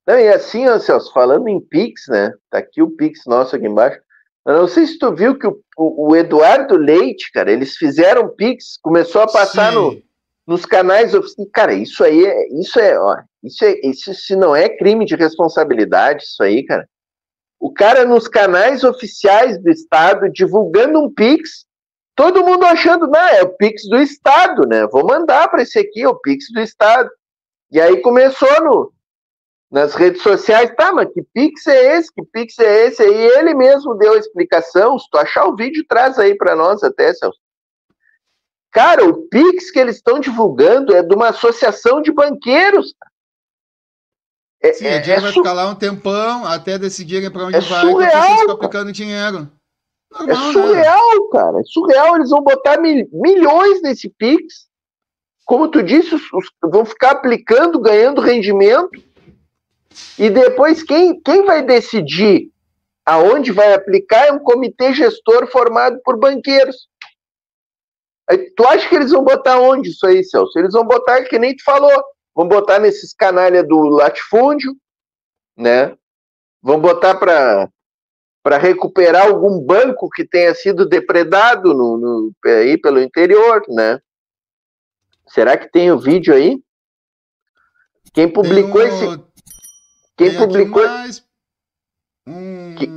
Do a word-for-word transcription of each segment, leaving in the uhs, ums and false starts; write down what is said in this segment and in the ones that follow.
Não, e assim, ó, Celso, falando em Pix, né? Tá aqui o Pix nosso aqui embaixo. Eu não sei se tu viu que o, o, o Eduardo Leite, cara, eles fizeram Pix, começou a passar no, nos canais oficiais. Cara, isso aí é, isso é, ó, isso é, isso se não é crime de responsabilidade, isso aí, cara. O cara nos canais oficiais do Estado divulgando um Pix, todo mundo achando, não, é o Pix do Estado, né? Vou mandar para esse aqui, é o Pix do Estado. E aí começou no, nas redes sociais, tá, mas que Pix é esse? Que Pix é esse? E ele mesmo deu a explicação. Se tu achar o vídeo, traz aí para nós até, Celso. Cara, o Pix que eles estão divulgando é de uma associação de banqueiros. É, Sim, é, o dinheiro é vai su... ficar lá um tempão até decidirem para onde é vai, surreal, então vocês ficam aplicando dinheiro. Normal, é surreal, né? Cara. É surreal. Eles vão botar mil... milhões nesse Pix. Como tu disse, os, os, vão ficar aplicando, ganhando rendimento. E depois, quem, quem vai decidir aonde vai aplicar é um comitê gestor formado por banqueiros. Aí, tu acha que eles vão botar onde isso aí, Celso? Eles vão botar, que nem tu falou, vão botar nesses canalha do latifúndio, né? Vão botar para para recuperar algum banco que tenha sido depredado no, no, aí pelo interior, né? Será que tem o vídeo aí? Quem publicou um... esse... Quem tem publicou... mais... Um... Que...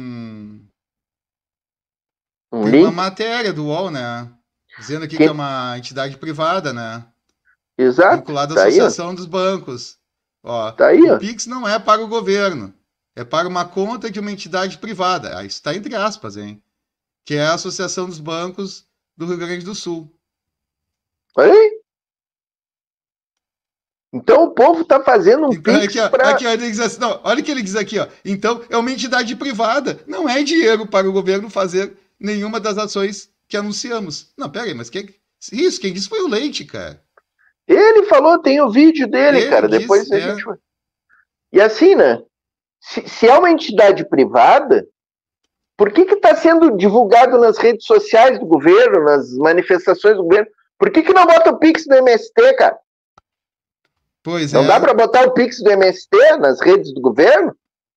um tem link? Uma matéria do U O L, né? Dizendo aqui Quem... que é uma entidade privada, né? Exato. Vinculada à tá Associação aí, dos Bancos. Ó, tá aí, o ó. Pix não é para o governo. É para uma conta de uma entidade privada. Ah, isso está entre aspas, hein? Que é a Associação dos Bancos do Rio Grande do Sul. Olha aí. Então o povo está fazendo um então, Pix aqui, para... Aqui, ele diz assim, não, olha o que ele diz aqui, ó. Então, é uma entidade privada. Não é dinheiro para o governo fazer nenhuma das ações que anunciamos. Não, pera aí, mas quem... Isso, quem disse foi o Leite, cara. Ele falou, tem o vídeo dele, ele cara. Disse, Depois a é. gente vai... E assim, né? Se, se é uma entidade privada, por que que está sendo divulgado nas redes sociais do governo, nas manifestações do governo? Por que que não bota o Pix do M S T, cara? Pois não é. dá para botar o Pix do M S T nas redes do governo?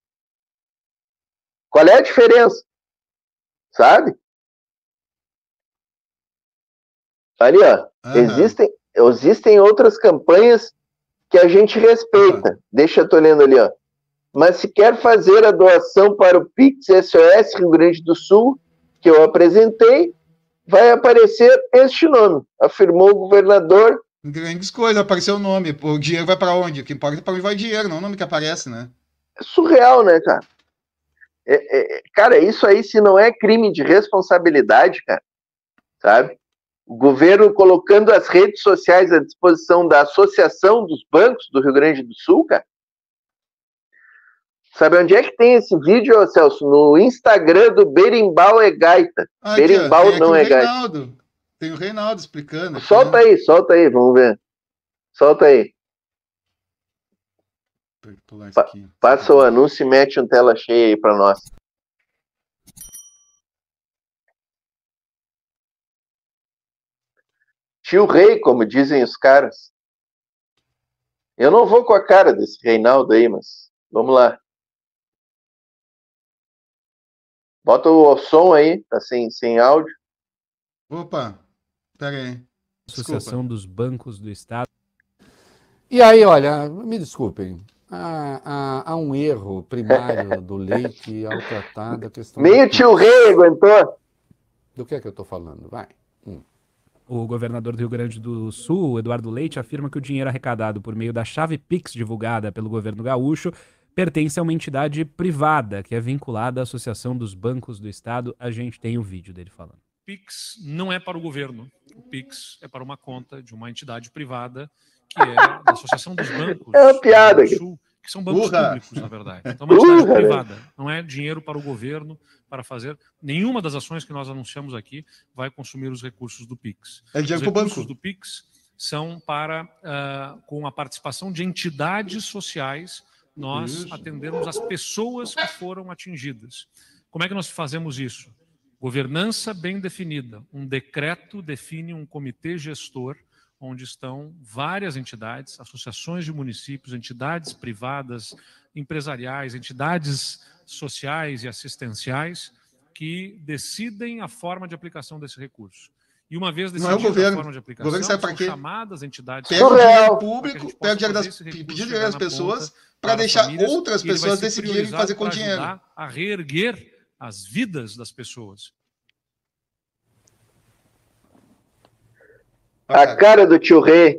Qual é a diferença? Sabe? Ali, ó. Uhum. Existem, existem outras campanhas que a gente respeita. Uhum. Deixa eu tô lendo ali, ó. Mas se quer fazer a doação para o Pix S O S Rio Grande do Sul, que eu apresentei, vai aparecer este nome, afirmou o governador. Grandes coisas, apareceu o nome. O dinheiro vai para onde? O que importa é para onde vai o dinheiro, não o nome que aparece, né? É surreal, né, cara? É, é, cara, isso aí, se não é crime de responsabilidade, cara, sabe? O governo colocando as redes sociais à disposição da Associação dos Bancos do Rio Grande do Sul, cara. Sabe onde é que tem esse vídeo, Celso? No Instagram do Berimbau é Gaita. Ah, Berimbau aqui, não é Reinaldo. Gaita. Tem o Reinaldo explicando. Aqui, solta né? aí, solta aí, vamos ver. Solta aí. Pa passa o anúncio e mete um tela cheia aí para nós. Tio Rei, como dizem os caras. Eu não vou com a cara desse Reinaldo aí, mas vamos lá. Bota o som aí, tá sem, sem áudio. Opa, pera aí. Associação Desculpa. dos Bancos do Estado. E aí, olha, me desculpem, há, há, há um erro primário do Leite ao tratar da questão... Meio tio Rei aguentou. Do que é que eu estou falando? Vai. Hum. O governador do Rio Grande do Sul, Eduardo Leite, afirma que o dinheiro arrecadado por meio da chave Pix divulgada pelo governo gaúcho pertence a uma entidade privada que é vinculada à Associação dos Bancos do Estado. A gente tem o vídeo dele falando. Pix não é para o governo. O Pix é para uma conta de uma entidade privada que é da Associação dos Bancos é uma piada. do Sul, que são bancos Urra. públicos, na verdade. Então, é uma entidade Urra, privada. Não é dinheiro para o governo para fazer. Nenhuma das ações que nós anunciamos aqui vai consumir os recursos do Pix. É dinheiro os para o recursos banco. do Pix são para, uh, com a participação de entidades sociais, nós isso. atendemos as pessoas que foram atingidas. Como é que nós fazemos isso? Governança bem definida. Um decreto define um comitê gestor onde estão várias entidades, associações de municípios, entidades privadas, empresariais, entidades sociais e assistenciais, que decidem a forma de aplicação desse recurso. E uma vez Não é o decidida a governo. forma de O aplicação, governo sabe pra são quê? chamadas entidades Pega o Surreal. dinheiro para que a público, gente pega o possa dinheiro das, fazer esse recurso pedir dinheiro chegar das na pessoas ponta para as deixar famílias, outras e ele vai pessoas ser decidirem priorizado fazer com o para dinheiro. ajudar a reerguer as vidas das pessoas. A cara do tio Rei.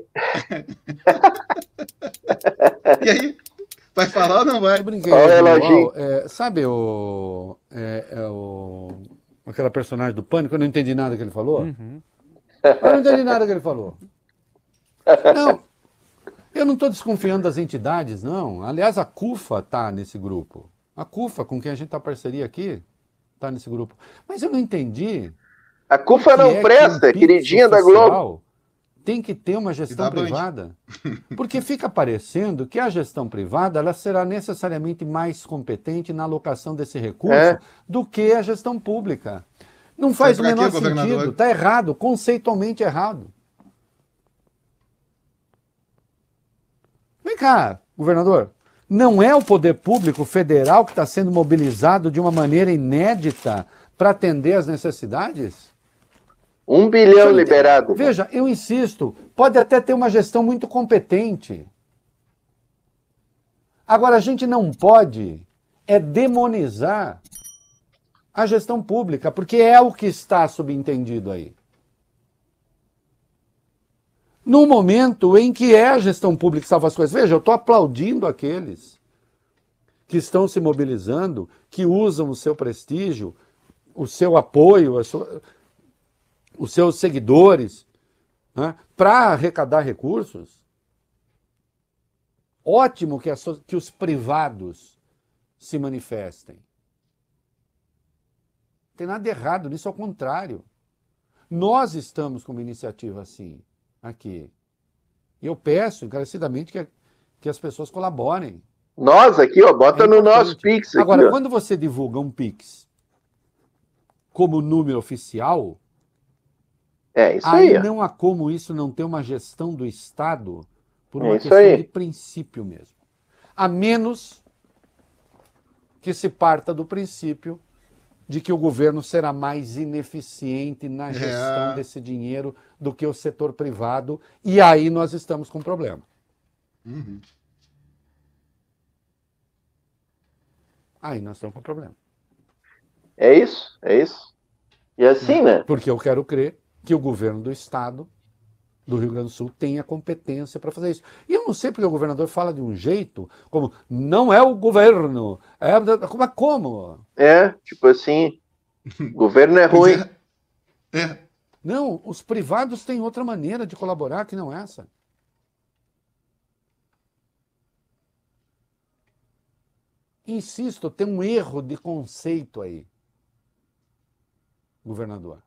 E aí? Vai falar ou não vai? Eu brinquei Olha o no reloginho. Uau, é, sabe o, é, é o. Aquela personagem do Pânico, eu não entendi nada que ele falou? Uhum. Eu não entendi nada que ele falou. Não, eu não estou desconfiando das entidades, não. Aliás, a CUFA está nesse grupo. A CUFA, com quem a gente está parceria aqui, está nesse grupo. Mas eu não entendi. A CUFA por que não é que presta, um Pix queridinha da oficial Globo. tem que ter uma E gestão da Band. privada. Porque fica parecendo que a gestão privada ela será necessariamente mais competente na alocação desse recurso É. do que a gestão pública. Não faz o pra quê, menor governador? sentido, está errado, conceitualmente errado. Vem cá, governador. Não é o poder público federal que está sendo mobilizado de uma maneira inédita para atender às necessidades? Um bilhão Sabe, liberado. Veja, eu insisto, pode até ter uma gestão muito competente. Agora, a gente não pode é demonizar a gestão pública, porque é o que está subentendido aí. No momento em que é a gestão pública que salva as coisas. Veja, eu estou aplaudindo aqueles que estão se mobilizando, que usam o seu prestígio, o seu apoio, a sua... os seus seguidores, né, para arrecadar recursos. Ótimo que, a so- que os privados se manifestem. Não tem nada de errado nisso, ao contrário. Nós estamos com uma iniciativa assim, aqui. E eu peço encarecidamente que, que as pessoas colaborem. Nós aqui, ó, bota É no importante. nosso Pix aqui, Agora, ó. quando você divulga um Pix como número oficial, É isso aí aí, ó. não há como isso não ter uma gestão do Estado por É uma isso questão aí. de princípio mesmo. A menos que se parta do princípio de que o governo será mais ineficiente na gestão É. desse dinheiro do que o setor privado, e aí nós estamos com problema. Uhum. Aí nós estamos com problema. É isso, é isso. E assim, né? Porque eu quero crer que o governo do Estado do Rio Grande do Sul tenha competência para fazer isso. E eu não sei porque o governador fala de um jeito como não é o governo. É, como? como? É, tipo assim, o governo é ruim. Pois é. É. Não, os privados têm outra maneira de colaborar que não essa. Insisto, tem um erro de conceito aí, governador.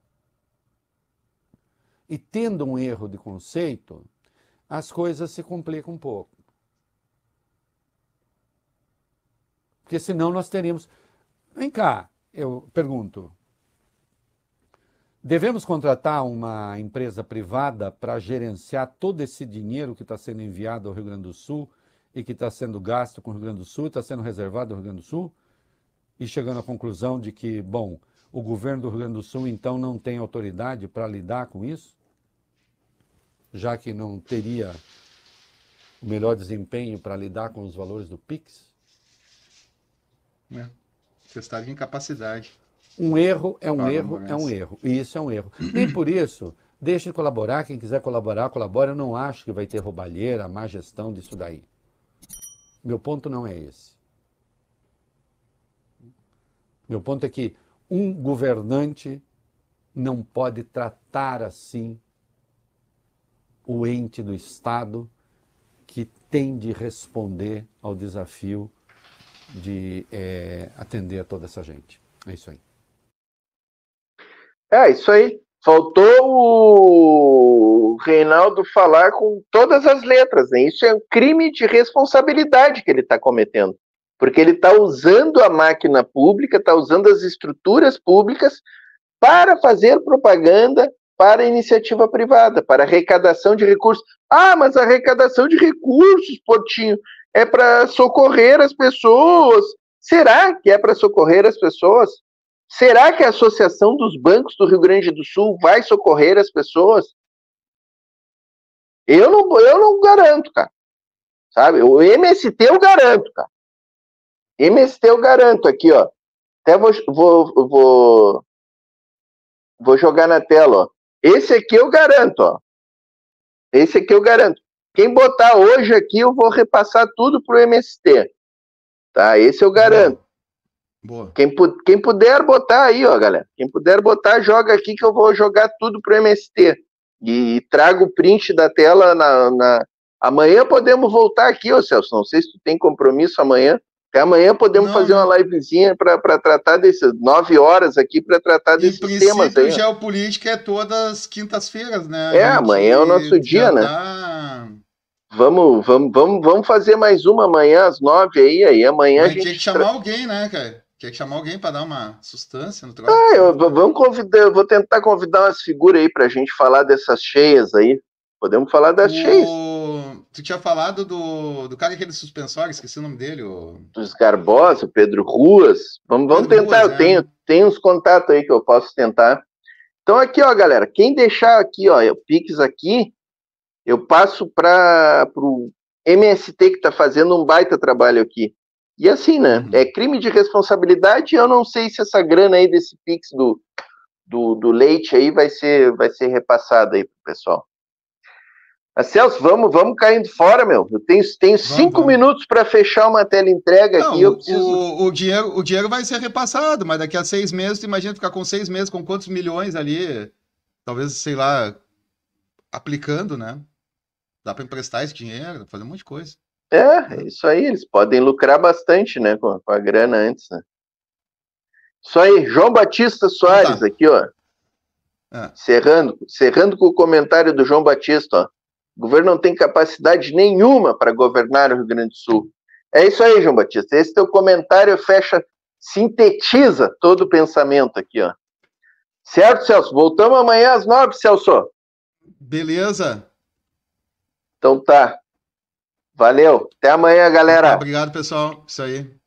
E tendo um erro de conceito, as coisas se complicam um pouco. Porque senão nós teríamos... Vem cá, eu pergunto. Devemos contratar uma empresa privada para gerenciar todo esse dinheiro que está sendo enviado ao Rio Grande do Sul e que está sendo gasto com o Rio Grande do Sul, está sendo reservado ao Rio Grande do Sul? E chegando à conclusão de que, bom, o governo do Rio Grande do Sul, então, não tem autoridade para lidar com isso? Já que não teria o melhor desempenho para lidar com os valores do Pix? É. Testar de incapacidade. Um erro é um Fala, erro, Moraes. é um erro. E isso é um erro. Nem por isso, deixe de colaborar. Quem quiser colaborar, colabora. Eu não acho que vai ter roubalheira, má gestão disso daí. Meu ponto não é esse. Meu ponto é que um governante não pode tratar assim o ente do Estado que tem de responder ao desafio de é, atender a toda essa gente. É isso aí. É, isso aí. Faltou o Reinaldo falar com todas as letras, né? Isso é um crime de responsabilidade que ele está cometendo. Porque ele está usando a máquina pública, está usando as estruturas públicas para fazer propaganda para a iniciativa privada, para arrecadação de recursos. Ah, mas a arrecadação de recursos, Portinho, é para socorrer as pessoas. Será que é para socorrer as pessoas? Será que a Associação dos Bancos do Rio Grande do Sul vai socorrer as pessoas? Eu não, eu não garanto, cara. Sabe? O M S T eu garanto, cara. M S T eu garanto aqui, ó. Até vou, vou, vou, vou jogar na tela, ó. Esse aqui eu garanto, ó. Esse aqui eu garanto. Quem botar hoje aqui, eu vou repassar tudo pro M S T. Tá? Esse eu garanto. Boa. Quem, quem puder botar aí, ó, galera. Quem puder botar, joga aqui que eu vou jogar tudo pro M S T. E trago o print da tela na, na... Amanhã podemos voltar aqui, ô Celso. Não sei se tu tem compromisso amanhã. Até amanhã podemos não, fazer não. uma livezinha para tratar desses nove horas aqui, para tratar desses temas aí. Em geopolítica é todas as quintas-feiras, né? É, amanhã é o nosso dia, né? Tá... Vamos, vamos, vamos, vamos fazer mais uma amanhã às nove aí, aí amanhã Mas a gente... Tinha que chamar tra... alguém, né, cara? Tinha que chamar alguém para dar uma sustância no troço. Ah, eu, vamos convidar, eu vou tentar convidar umas figuras aí para a gente falar dessas cheias aí. Podemos falar das o... cheias. Tu tinha falado do, do cara aquele suspensório, esqueci o nome dele. O... Dos Garbosa, o Pedro Ruas. Vamos, vamos Pedro tentar, Ruas, eu é. tenho, tenho uns contatos aí que eu posso tentar. Então aqui, ó, galera, quem deixar aqui, ó, o Pix aqui, eu passo para o M S T que está fazendo um baita trabalho aqui. E assim, né, uhum. é crime de responsabilidade, eu não sei se essa grana aí desse Pix do, do, do leite aí vai ser, vai ser repassada aí pro pessoal. Ah, Celso, vamos, vamos caindo fora, meu. Eu tenho, tenho vamos, cinco vamos. minutos para fechar uma tela entrega não, aqui. Eu preciso... o, o, dinheiro, o dinheiro vai ser repassado, mas daqui a seis meses, tu imagina ficar com seis meses, com quantos milhões ali, talvez, sei lá, aplicando, né? Dá para emprestar esse dinheiro, fazer um monte de coisa. É, é isso aí. Eles podem lucrar bastante, né, com, com a grana antes, né? Isso aí, João Batista Soares, então tá. aqui, ó. É. Cerrando, cerrando com o comentário do João Batista, ó. O governo não tem capacidade nenhuma para governar o Rio Grande do Sul. É isso aí, João Batista. Esse teu comentário fecha, sintetiza todo o pensamento aqui, ó. Certo, Celso? Voltamos amanhã às nove, Celso. Beleza. Então tá. Valeu. Até amanhã, galera. Obrigado, pessoal. Isso aí.